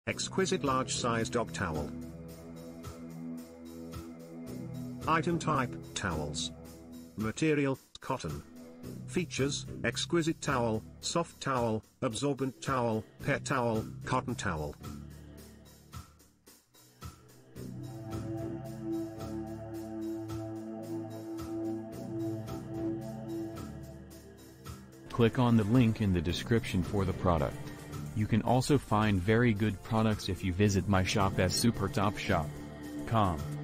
Exquisite large size dog towel. Item type, towels. Material, cotton. Features, exquisite towel, soft towel, absorbent towel, pet towel, cotton towel. Click on the link in the description for the product. You can also find very good products if you visit my shop as supertopshop.com.